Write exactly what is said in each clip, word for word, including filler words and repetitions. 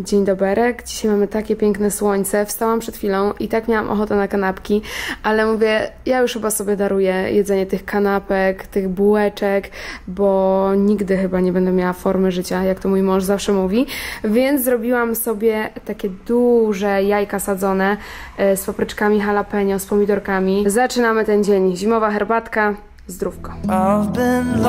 Dzień doberek, dzisiaj mamy takie piękne słońce, wstałam przed chwilą i tak miałam ochotę na kanapki, ale mówię, ja już chyba sobie daruję jedzenie tych kanapek, tych bułeczek, bo nigdy chyba nie będę miała formy życia, jak to mój mąż zawsze mówi, więc zrobiłam sobie takie duże jajka sadzone z papryczkami jalapeno, z pomidorkami. Zaczynamy ten dzień, zimowa herbatka, zdrówko. I've been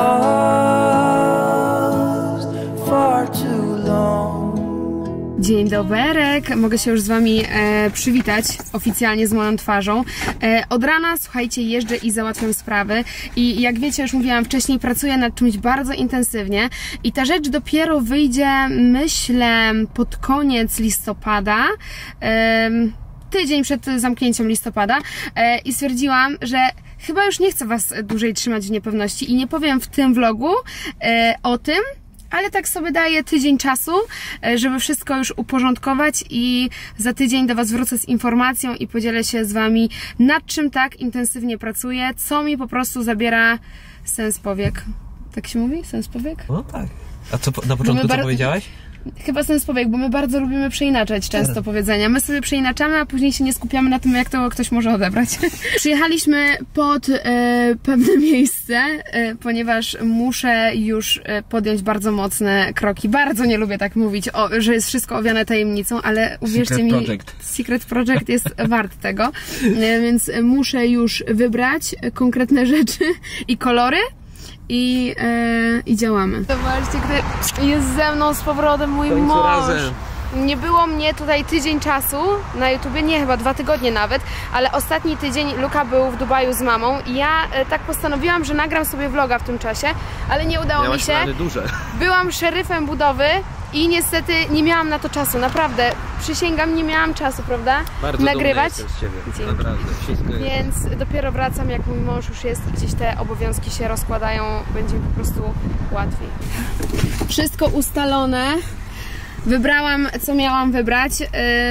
lost for too long. Dzień doberek, mogę się już z Wami e, przywitać oficjalnie z moją twarzą. E, od rana, słuchajcie, jeżdżę i załatwiam sprawy i jak wiecie, już mówiłam wcześniej, pracuję nad czymś bardzo intensywnie i ta rzecz dopiero wyjdzie, myślę, pod koniec listopada, e, tydzień przed zamknięciem listopada e, i stwierdziłam, że chyba już nie chcę Was dłużej trzymać w niepewności i nie powiem w tym vlogu e, o tym, ale tak sobie daję tydzień czasu, żeby wszystko już uporządkować i za tydzień do Was wrócę z informacją i podzielę się z Wami, nad czym tak intensywnie pracuję, co mi po prostu zabiera sens powiek. Tak się mówi? Sens powiek? No tak. A co na początku co powiedziałaś? Chyba sens powiek, bo my bardzo lubimy przeinaczać często powiedzenia. My sobie przeinaczamy, a później się nie skupiamy na tym, jak to ktoś może odebrać. Przyjechaliśmy pod e, pewne miejsce, e, ponieważ muszę już e, podjąć bardzo mocne kroki. Bardzo nie lubię tak mówić, o, że jest wszystko owiane tajemnicą, ale uwierzcie Secret mi, Project. Secret Project jest wart tego. E, więc muszę już wybrać konkretne rzeczy i kolory. I, e, i działamy. Zobaczcie, gdy jest ze mną z powrotem mój mąż. Razem. Nie było mnie tutaj tydzień czasu na YouTubie, nie, chyba dwa tygodnie nawet, ale ostatni tydzień Luka był w Dubaju z mamą i ja e, tak postanowiłam, że nagram sobie vloga w tym czasie, ale nie udało Miałaś mi się. Duże. Byłam szeryfem budowy i niestety nie miałam na to czasu, naprawdę, przysięgam, nie miałam czasu, prawda? Bardzo nagrywać. Z ciebie. Naprawdę, wszystko jest. Więc dopiero wracam, jak mój mąż już jest i gdzieś te obowiązki się rozkładają, będzie mi po prostu łatwiej. Wszystko ustalone. Wybrałam, co miałam wybrać. Yy,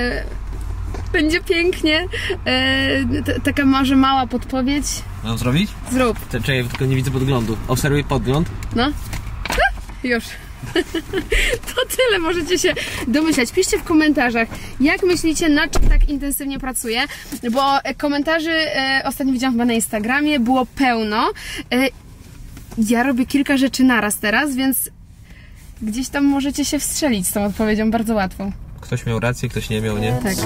będzie pięknie. Yy, taka może mała podpowiedź. Mam zrobić? Zrób. Czekaj, tylko nie widzę podglądu. Obserwuj podgląd. No. Już. To tyle, możecie się domyślać. Piszcie w komentarzach, jak myślicie, nad czym tak intensywnie pracuję, bo komentarzy e, ostatnio widziałam chyba na Instagramie, było pełno. E, ja robię kilka rzeczy naraz teraz, więc gdzieś tam możecie się wstrzelić z tą odpowiedzią bardzo łatwą. Ktoś miał rację, ktoś nie miał, nie? Tak.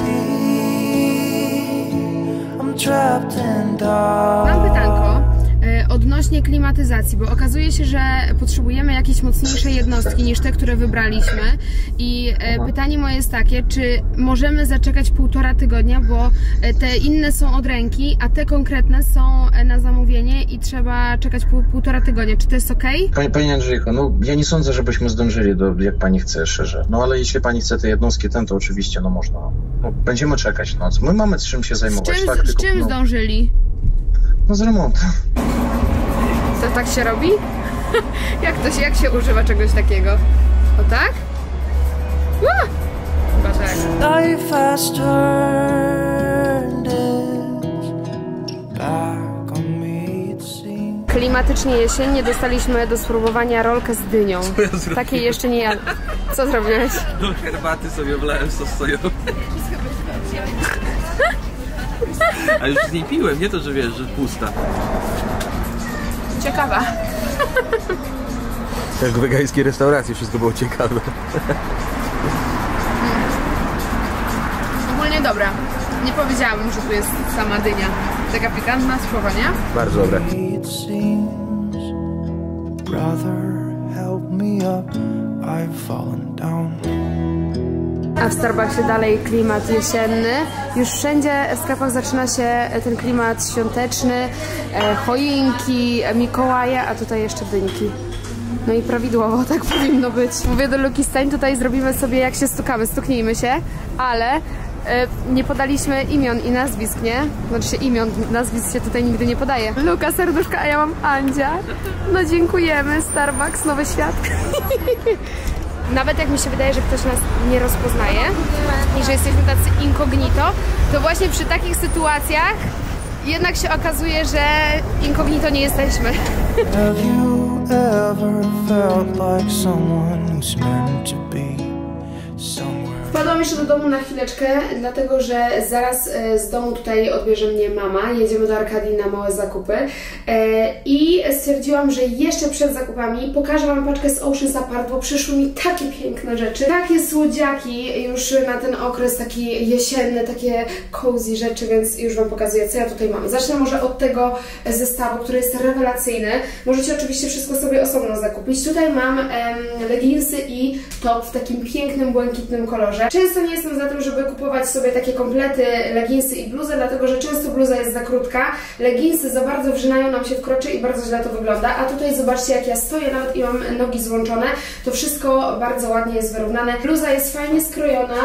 Mam pytanko odnośnie klimatyzacji, bo okazuje się, że potrzebujemy jakieś mocniejsze jednostki niż te, które wybraliśmy i e, pytanie moje jest takie, czy możemy zaczekać półtora tygodnia, bo te inne są od ręki, a te konkretne są na zamówienie i trzeba czekać pół, półtora tygodnia. Czy to jest ok? Pani, pani Andrzejko, no ja nie sądzę, żebyśmy zdążyli, do, jak pani chce, szczerze. No ale jeśli pani chce te jednostki ten, to oczywiście, no można. No, będziemy czekać noc. My mamy z czym się zajmować. Z czym, tak? z Tylko, czym no, zdążyli? No z remontem. To tak się robi? Jak to się, jak się używa czegoś takiego? O tak? Uh! Chyba tak. Klimatycznie jesiennie dostaliśmy do spróbowania rolkę z dynią. Ja Takiej jeszcze nie jadłem. Co zrobiłeś? Do herbaty sobie wlałem sos sojowy. A już z niej piłem, nie to, że wiesz, że pusta. Ciekawa. Jak w wegańskiej restauracji wszystko było ciekawe. Ogólnie dobra. Nie powiedziałabym, że tu jest sama dynia. Taka pikantna, słowa, nie? Bardzo dobre. A w Starbucksie dalej klimat jesienny. Już wszędzie w sklepach zaczyna się ten klimat świąteczny, e, choinki, Mikołaje, a tutaj jeszcze dynki. No i prawidłowo tak powinno być. Mówię do Luki, stań tutaj, zrobimy sobie jak się stukamy, stuknijmy się, ale e, nie podaliśmy imion i nazwisk, nie? Znaczy się imion, nazwisk się tutaj nigdy nie podaje. Luka, serduszka, a ja mam Andzia. No dziękujemy, Starbucks, Nowy Świat. Nawet jak mi się wydaje, że ktoś nas nie rozpoznaje i że jesteśmy tacy incognito, to właśnie przy takich sytuacjach jednak się okazuje, że incognito nie jesteśmy. Wpadłam jeszcze do domu na chwileczkę, dlatego że zaraz z domu tutaj odbierze mnie mama. Jedziemy do Arkadii na małe zakupy i stwierdziłam, że jeszcze przed zakupami pokażę Wam paczkę z Oceans Apart, bo przyszły mi takie piękne rzeczy, takie słodziaki już na ten okres taki jesienny, takie cozy rzeczy, więc już Wam pokazuję, co ja tutaj mam. Zacznę może od tego zestawu, który jest rewelacyjny. Możecie oczywiście wszystko sobie osobno zakupić. Tutaj mam em, leginsy i top w takim pięknym, błękitnym kolorze. Często nie jestem za tym, żeby kupować sobie takie komplety, leginsy i bluzę, dlatego że często bluza jest za krótka, leginsy za bardzo wrzynają nam się w kroczy i bardzo źle to wygląda, a tutaj zobaczcie, jak ja stoję nawet i mam nogi złączone, to wszystko bardzo ładnie jest wyrównane. Bluza jest fajnie skrojona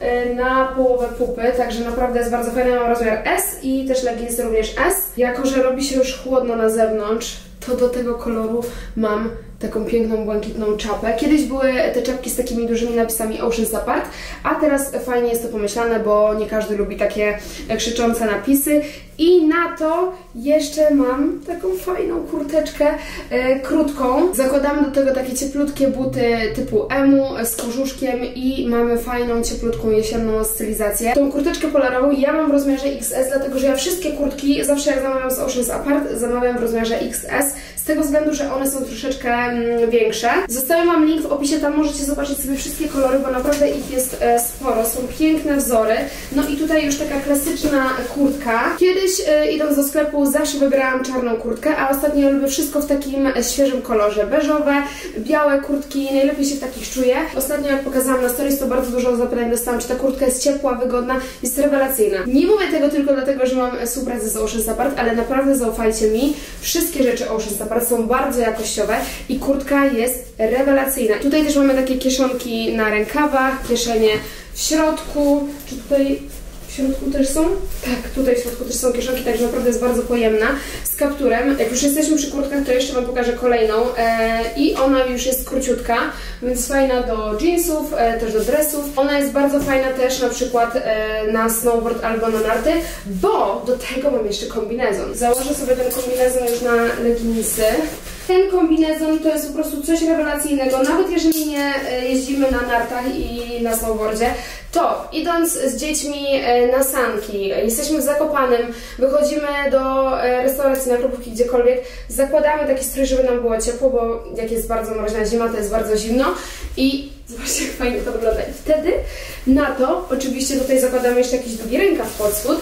na połowę pupy, także naprawdę jest bardzo fajna. Mam rozmiar S i też leginsy również S. Jako że robi się już chłodno na zewnątrz, to do tego koloru mam taką piękną, błękitną czapę. Kiedyś były te czapki z takimi dużymi napisami Oceans Apart, a teraz fajnie jest to pomyślane, bo nie każdy lubi takie krzyczące napisy. I na to jeszcze mam taką fajną kurteczkę e, krótką. Zakładamy do tego takie cieplutkie buty typu emu z kożuszkiem i mamy fajną, cieplutką, jesienną stylizację. Tą kurteczkę polarową ja mam w rozmiarze X S, dlatego że ja wszystkie kurtki, zawsze jak zamawiam z Oceans Apart, zamawiam w rozmiarze X S, z tego względu, że one są troszeczkę mm, większe. Zostawiam Wam link w opisie, tam możecie zobaczyć sobie wszystkie kolory, bo naprawdę ich jest e, sporo, są piękne wzory. No i tutaj już taka klasyczna kurtka. Kiedyś e, idąc do sklepu zawsze wybierałam czarną kurtkę, a ostatnio ja lubię wszystko w takim świeżym kolorze. Beżowe, białe kurtki, najlepiej się w takich czuję. Ostatnio jak pokazałam na stories, to bardzo dużo zapytań dostałam, czy ta kurtka jest ciepła, wygodna, jest rewelacyjna. Nie mówię tego tylko dlatego, że mam współpracę z Oceans Apart, ale naprawdę zaufajcie mi, wszystkie rzeczy Oceans Apart są bardzo jakościowe i kurtka jest rewelacyjna. Tutaj też mamy takie kieszonki na rękawach, kieszenie w środku, czy tutaj w środku też są? Tak, tutaj w środku też są kieszonki, także naprawdę jest bardzo pojemna, z kapturem. Jak już jesteśmy przy kurtkach, to jeszcze Wam pokażę kolejną e, i ona już jest króciutka, więc fajna do jeansów, e, też do dresów. Ona jest bardzo fajna też na przykład e, na snowboard albo na narty, bo do tego mam jeszcze kombinezon. Założę sobie ten kombinezon już na leginsy. Ten kombinezon to jest po prostu coś rewelacyjnego, nawet jeżeli nie jeździmy na nartach i na snowboardzie, to idąc z dziećmi na sanki, jesteśmy w Zakopanem, wychodzimy do restauracji, na klubówki, gdziekolwiek, zakładamy taki strój, żeby nam było ciepło, bo jak jest bardzo mroźna zima, to jest bardzo zimno i zobaczcie, jak fajnie to wygląda. I wtedy na to, oczywiście tutaj zakładamy jeszcze jakiś długi rękaw pod spód,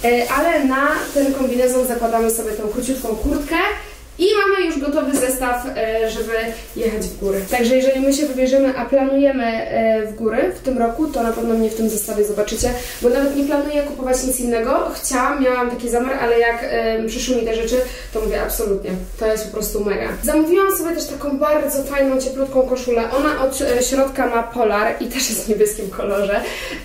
ale na ten kombinezon zakładamy sobie tą króciutką kurtkę. I mamy już gotowy zestaw, żeby jechać w góry. Także jeżeli my się wybierzemy, a planujemy w góry w tym roku, to na pewno mnie w tym zestawie zobaczycie, bo nawet nie planuję kupować nic innego. Chciałam, miałam taki zamiar, ale jak przyszły mi te rzeczy, to mówię absolutnie. To jest po prostu mega. Zamówiłam sobie też taką bardzo fajną, cieplutką koszulę. Ona od środka ma polar i też jest w niebieskim kolorze.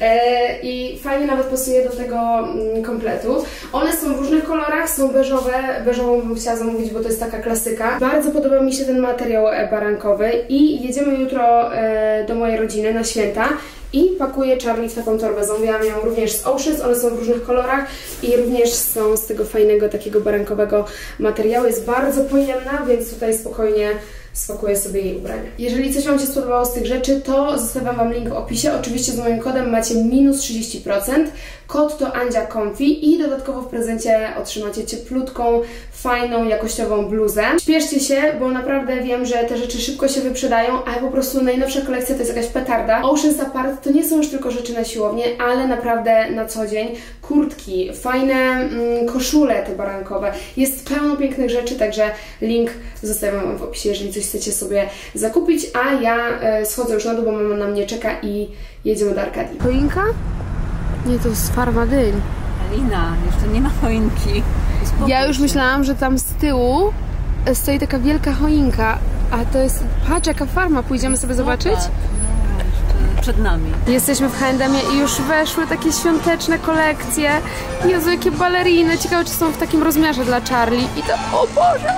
I fajnie nawet pasuje do tego kompletu. One są w różnych kolorach, są beżowe. Beżową bym chciała zamówić, bo to jest taka klasyka. Bardzo podoba mi się ten materiał barankowy i jedziemy jutro e, do mojej rodziny na święta i pakuję Charlie w taką torbę. Zamówiłam ją również z Oceans, one są w różnych kolorach i również są z tego fajnego, takiego barankowego materiału. Jest bardzo pojemna, więc tutaj spokojnie spakuję sobie jej ubrania. Jeżeli coś Wam się spodobało z tych rzeczy, to zostawiam Wam link w opisie. Oczywiście z moim kodem macie minus trzydzieści procent. Kod to Andzia Comfy i dodatkowo w prezencie otrzymacie cieplutką, fajną, jakościową bluzę. Śpieszcie się, bo naprawdę wiem, że te rzeczy szybko się wyprzedają, a po prostu najnowsza kolekcja to jest jakaś petarda. Oceans Apart to nie są już tylko rzeczy na siłownię, ale naprawdę na co dzień. Kurtki, fajne mm, koszule te barankowe. Jest pełno pięknych rzeczy, także link zostawiam Wam w opisie, jeżeli coś chcecie sobie zakupić, a ja e, schodzę już na dół, bo mama na mnie czeka i jedziemy do Arkadii. Choinka? Nie, to jest farma dyń. Alina, jeszcze nie ma choinki. Uspokój ja już się. myślałam, że tam z tyłu stoi taka wielka choinka, a to jest, patrz jaka farma, pójdziemy sobie zobaczyć? No tak, no, jeszcze przed nami. Jesteśmy w H and M ie i już weszły takie świąteczne kolekcje. Jezu, jakie baleriny, ciekawe czy są w takim rozmiarze dla Charlie. I to, o Boże,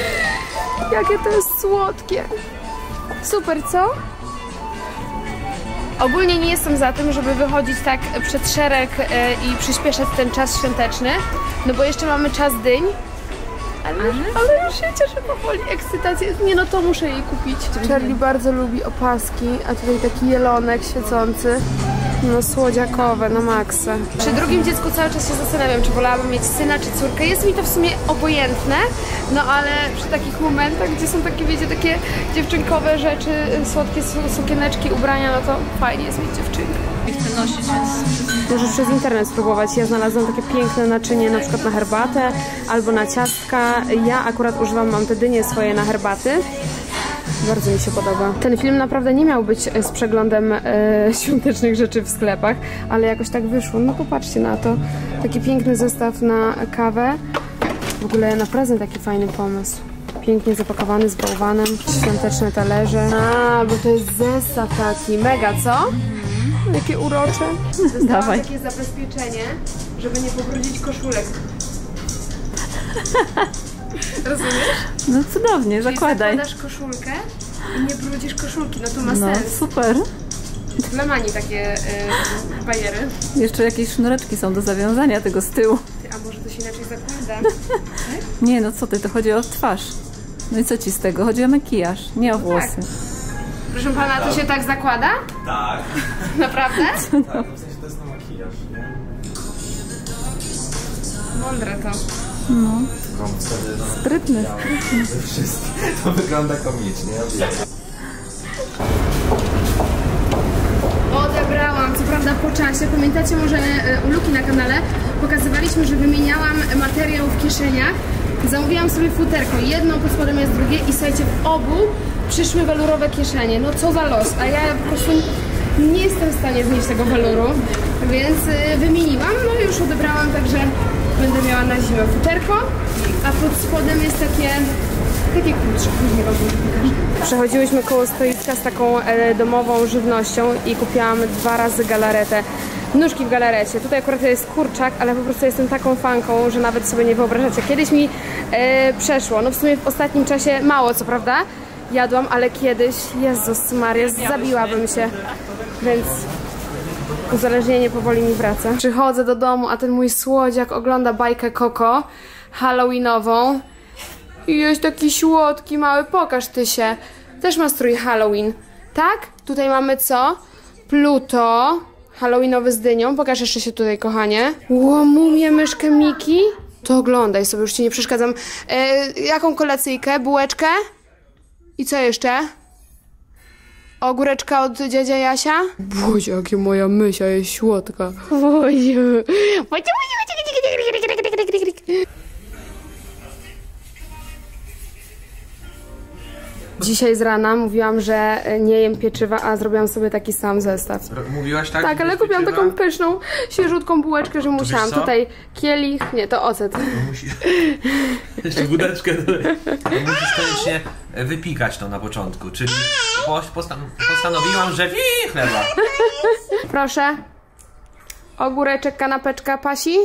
jakie to jest słodkie. Super, co? Ogólnie nie jestem za tym, żeby wychodzić tak przed szereg e, i przyspieszać ten czas świąteczny, no bo jeszcze mamy czas dyń, ale, ale już się cieszę powoli, ekscytacja jest, nie no to muszę jej kupić. Charlie bardzo lubi opaski, a tutaj taki jelonek świecący. No słodziakowe, na maksa. Przy drugim dziecku cały czas się zastanawiam, czy wolałabym mieć syna, czy córkę. Jest mi to w sumie obojętne, no ale przy takich momentach, gdzie są takie, wiecie, takie dziewczynkowe rzeczy, słodkie sukieneczki, ubrania, no to fajnie jest mieć dziewczynkę. Chcę nosić, więc... Możesz przez internet spróbować. Ja znalazłam takie piękne naczynie, na przykład na herbatę albo na ciastka. Ja akurat używam, mam te dynie swoje na herbaty. Bardzo mi się podoba. Ten film naprawdę nie miał być z przeglądem e, świątecznych rzeczy w sklepach, ale jakoś tak wyszło. No popatrzcie na to. Taki piękny zestaw na kawę. W ogóle na prezent taki fajny pomysł. Pięknie zapakowany z bałwanem. Świąteczne talerze. A, bo to jest zestaw taki. Mega, co? Jakie urocze. Dostałam takie zabezpieczenie, żeby nie pobrudzić koszulek. Rozumiesz? No cudownie, zakładaj. Zakładasz koszulkę i nie brudzisz koszulki, no to ma No sens. super. Dla Mani takie y, bajery. Jeszcze jakieś sznureczki są do zawiązania tego z tyłu. Ty, a może to się inaczej zakłada? Nie, no co ty, to chodzi o twarz. No i co ci z tego? Chodzi o makijaż, nie o włosy. Tak. Proszę pana, to się tak zakłada? Tak. Naprawdę? Tak, w sensie to jest na makijaż, nie? Mądre to. No. Mam wtedy, no, Sprytny. wszystko. To wygląda komicznie, ja wiem. Odebrałam, co prawda po czasie. Pamiętacie może u Luki na kanale pokazywaliśmy, że wymieniałam materiał w kieszeniach. Zamówiłam sobie futerko, jedno pod spodem jest drugie i słuchajcie, w obu przyszły welurowe kieszenie. No co za los, a ja po prostu nie jestem w stanie znieść tego weluru, więc wymieniłam, no i już odebrałam, także będę miała na zimę futerko, a pod spodem jest takie takie krótsze, później wam pokażę. Przechodziłyśmy koło stoiska z taką e, domową żywnością i kupiłam dwa razy galaretę. Nóżki w galarecie. Tutaj akurat jest kurczak, ale po prostu jestem taką fanką, że nawet sobie nie wyobrażacie. Kiedyś mi e, przeszło, no w sumie w ostatnim czasie mało, co prawda, jadłam, ale kiedyś, Jezus Maria, zabiłabym się, więc uzależnienie powoli mi wraca. Przychodzę do domu, a ten mój słodziak ogląda bajkę Coco halloweenową. I jest taki słodki, mały, pokaż ty się. Też ma strój Halloween, tak? Tutaj mamy co? Pluto, halloweenowy z dynią. Pokaż jeszcze się tutaj, kochanie. Ło, mumię, myszkę Miki. To oglądaj sobie, już ci nie przeszkadzam. E, jaką kolacyjkę? Bułeczkę? I co jeszcze? Ogóreczka od dziadzia Jasia? Boże, jakie moja mysia jest słodka. Boże. Dzisiaj z rana mówiłam, że nie jem pieczywa, a zrobiłam sobie taki sam zestaw. Mówiłaś tak? Tak, ale kupiłam taką pyszną, świeżutką bułeczkę, że musiałam. Tutaj kielich, nie, to ocet. Musisz... Jeszcze wódeczkę dodać. Musisz koniecznie wypikać to na początku, czyli postan postanowiłam, że wi chleba. Proszę. Ogóreczek, kanapeczka, pasi?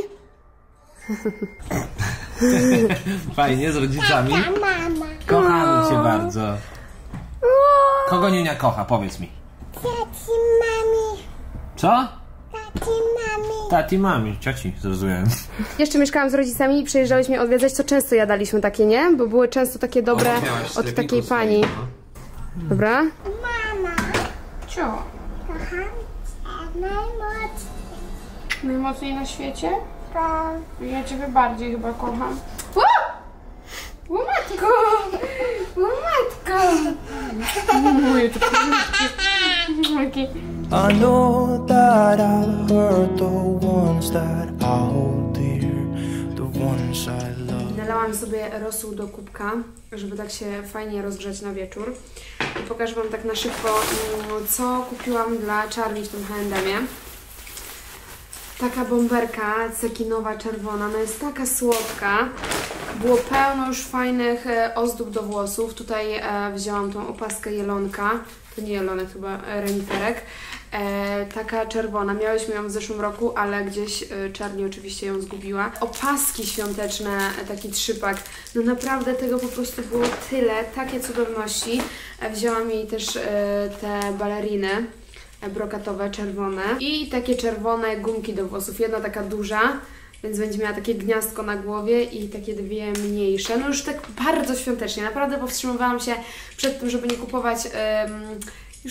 Fajnie, z rodzicami. Kochamy cię bardzo. Kogo Niunia kocha? Powiedz mi. Tati, mami. Co? Tati, mami. Tati, mami. Cioci, zrozumiałem. Jeszcze mieszkałam z rodzicami i przyjeżdżaliśmy odwiedzać, to często jadaliśmy takie, nie? Bo były często takie dobre O, od takiej pani. no. Dobra? Mama. Cio. Kocham cię najmocniej. Najmocniej na świecie? Bo Ja ciebie bardziej chyba kocham. O! O matko! O matko! Moje to pięknie. I know that I'll hurt the ones that I hold dear, the ones I love. Nalałam sobie rosół do kubka, żeby tak się fajnie rozgrzać na wieczór. I pokażę wam tak na szybko, co kupiłam dla Charlie w tym H and M-ie. Taka bomberka cekinowa, czerwona, no jest taka słodka. Było pełno już fajnych e, ozdób do włosów. Tutaj e, wzięłam tą opaskę jelonka. To nie jelonek, chyba e, reniferek. E, taka czerwona. Miałyśmy ją w zeszłym roku, ale gdzieś e, Charlie oczywiście ją zgubiła. Opaski świąteczne, e, taki trzypak. No naprawdę tego po prostu było tyle. Takie cudowności. E, wzięłam jej też e, te baleriny brokatowe, czerwone i takie czerwone gumki do włosów. Jedna taka duża, więc będzie miała takie gniazdko na głowie i takie dwie mniejsze. No już tak bardzo świątecznie. Naprawdę powstrzymywałam się przed tym, żeby nie kupować um, już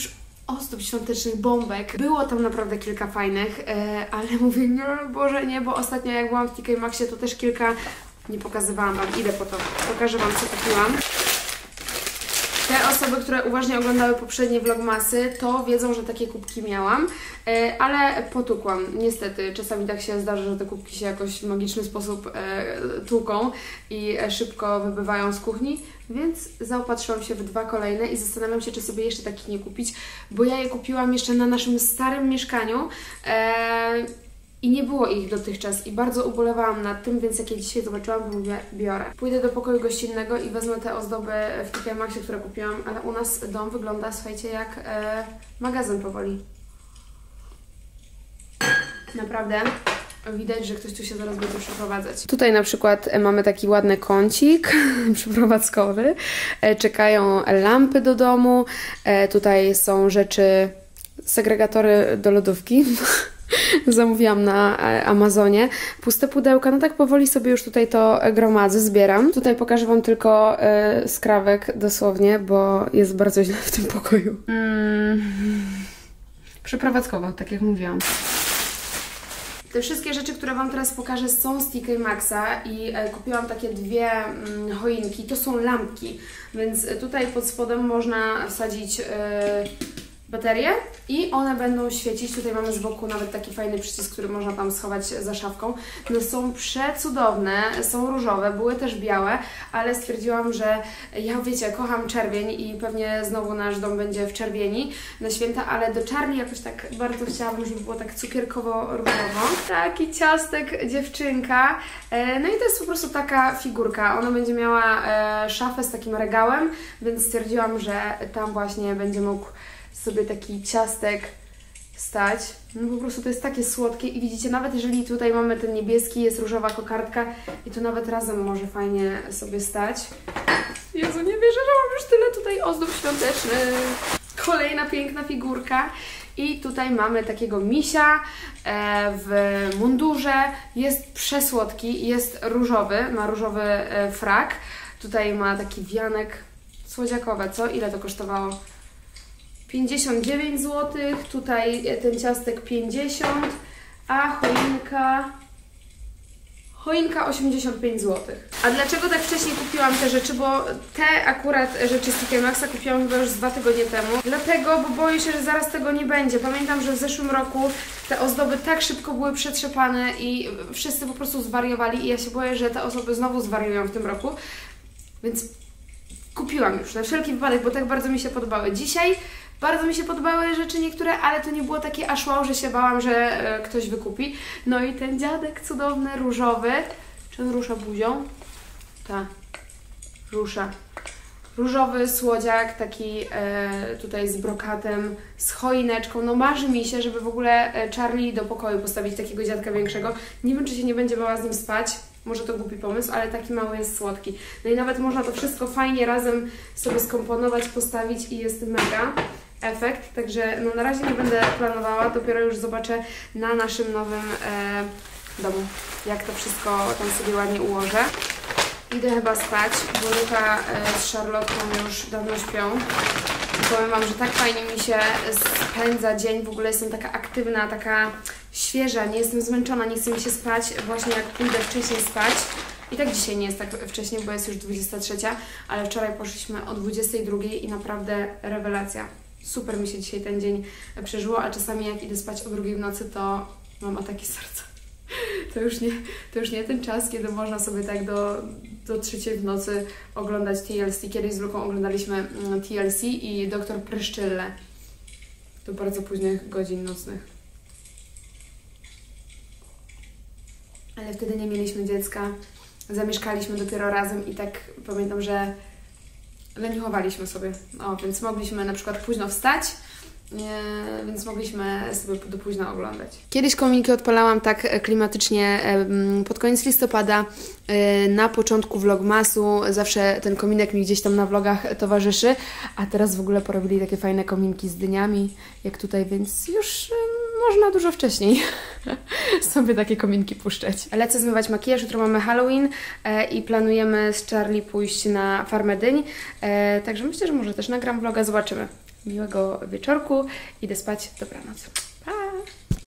ozdób świątecznych, bombek. Było tam naprawdę kilka fajnych, e, ale mówię, nie, Boże, nie, bo ostatnio jak byłam w T K Maxxie, to też kilka, nie pokazywałam Wam, idę po to, pokażę Wam, co kupiłam. Te osoby, które uważnie oglądały poprzednie vlogmasy, to wiedzą, że takie kubki miałam, e, ale potukłam. Niestety, czasami tak się zdarza, że te kubki się jakoś w magiczny sposób e, tłuką i e, szybko wybywają z kuchni, więc zaopatrzyłam się w dwa kolejne i zastanawiam się, czy sobie jeszcze takich nie kupić, bo ja je kupiłam jeszcze na naszym starym mieszkaniu. E, I nie było ich dotychczas i bardzo ubolewałam nad tym, więc jak je dzisiaj zobaczyłam, to mówię, biorę. Pójdę do pokoju gościnnego i wezmę te ozdoby w T K Maxxie, które kupiłam, ale u nas dom wygląda, słuchajcie, jak e, magazyn powoli. Naprawdę widać, że ktoś tu się zaraz będzie przeprowadzać. Tutaj na przykład mamy taki ładny kącik przeprowadzkowy. E, czekają lampy do domu. E, tutaj są rzeczy, segregatory do lodówki. Zamówiłam na Amazonie. Puste pudełka, no tak powoli sobie już tutaj to gromadzę, zbieram. Tutaj pokażę Wam tylko y, skrawek dosłownie, bo jest bardzo źle w tym pokoju. Mm. Przeprowadzkowo, tak jak mówiłam. Te wszystkie rzeczy, które Wam teraz pokażę, są z T K Maxxa i e, kupiłam takie dwie mm, choinki. To są lampki, więc tutaj pod spodem można wsadzić e, baterie i one będą świecić. Tutaj mamy z boku nawet taki fajny przycisk, który można tam schować za szafką. No są przecudowne, są różowe, były też białe, ale stwierdziłam, że ja, wiecie, kocham czerwień i pewnie znowu nasz dom będzie w czerwieni na święta, ale do czarni jakoś tak bardzo chciałabym, żeby było tak cukierkowo-różowo. Taki ciastek dziewczynka. No i to jest po prostu taka figurka. Ona będzie miała szafę z takim regałem, więc stwierdziłam, że tam właśnie będzie mógł sobie taki ciastek stać. No po prostu to jest takie słodkie i widzicie, nawet jeżeli tutaj mamy ten niebieski, jest różowa kokardka i to nawet razem może fajnie sobie stać. Jezu, nie wierzę, że mam już tyle tutaj ozdób świątecznych. Kolejna piękna figurka. I tutaj mamy takiego misia e, w mundurze. Jest przesłodki, jest różowy, ma różowy e, frak. Tutaj ma taki wianek słodziakowe, co? Ile to kosztowało? pięćdziesiąt dziewięć złotych, tutaj ten ciastek pięćdziesiąt, a choinka, choinka osiemdziesiąt pięć złotych. A dlaczego tak wcześniej kupiłam te rzeczy? Bo te akurat rzeczy z T K Maxxa kupiłam chyba już z dwa tygodnie temu. Dlatego, bo boję się, że zaraz tego nie będzie. Pamiętam, że w zeszłym roku te ozdoby tak szybko były przetrzepane i wszyscy po prostu zwariowali i ja się boję, że te osoby znowu zwariują w tym roku. Więc kupiłam już na wszelki wypadek, bo tak bardzo mi się podobały. Dzisiaj bardzo mi się podobały rzeczy niektóre, ale to nie było takie aż wow, że się bałam, że e, ktoś wykupi. No i ten dziadek cudowny, różowy. Czy on rusza buzią? Tak, rusza. Różowy słodziak, taki e, tutaj z brokatem, z choineczką. No marzy mi się, żeby w ogóle Charlie do pokoju postawić takiego dziadka większego. Nie wiem, czy się nie będzie bała z nim spać. Może to głupi pomysł, ale taki mały jest słodki. No i nawet można to wszystko fajnie razem sobie skomponować, postawić i jest mega efekt. Także no na razie nie będę planowała, dopiero już zobaczę na naszym nowym e, domu, jak to wszystko tam sobie ładnie ułożę. Idę chyba spać, bo Luka e, z Charlotką już dawno śpią. I powiem Wam, że tak fajnie mi się spędza dzień, w ogóle jestem taka aktywna, taka świeża, nie jestem zmęczona, nie chcę mi się spać właśnie jak pójdę wcześniej spać. I tak dzisiaj nie jest tak wcześnie, bo jest już dwudziesta trzecia, ale wczoraj poszliśmy o dwudziestej drugiej i naprawdę rewelacja. Super mi się dzisiaj ten dzień przeżyło, a czasami jak idę spać o drugiej w nocy, to mam ataki serca. To już nie, to już nie ten czas, kiedy można sobie tak do, do trzeciej w nocy oglądać T L C. Kiedyś z Luką oglądaliśmy T L C i doktor Pryszczylle do bardzo późnych godzin nocnych. Ale wtedy nie mieliśmy dziecka, zamieszkaliśmy dopiero razem i tak pamiętam, że leniuchowaliśmy sobie. O, więc mogliśmy na przykład późno wstać, nie, więc mogliśmy sobie do późna oglądać. Kiedyś kominki odpalałam tak klimatycznie pod koniec listopada, na początku vlogmasu, zawsze ten kominek mi gdzieś tam na vlogach towarzyszy, a teraz w ogóle porobili takie fajne kominki z dyniami, jak tutaj, więc już można dużo wcześniej sobie takie kominki puszczać. Lecę zmywać makijaż, jutro mamy Halloween e, i planujemy z Charlie pójść na farmę dyń, e, także myślę, że może też nagram vloga, zobaczymy. miłego wieczorku. Idę spać. Dobranoc.